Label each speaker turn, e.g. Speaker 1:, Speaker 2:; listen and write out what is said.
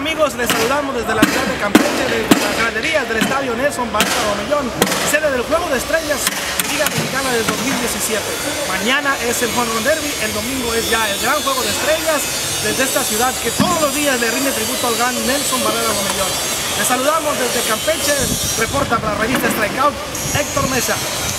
Speaker 1: amigos? Les saludamos desde la ciudad de Campeche, desde las graderías del estadio Nelson Varela Romellón, sede del Juego de Estrellas Liga Mexicana del 2017. Mañana es el Home Run Derby, el domingo es ya el gran Juego de Estrellas desde esta ciudad que todos los días le rinde tributo al gran Nelson Varela Romellón. Les saludamos desde Campeche, reporta para la revista Strikeout, Héctor Mesa.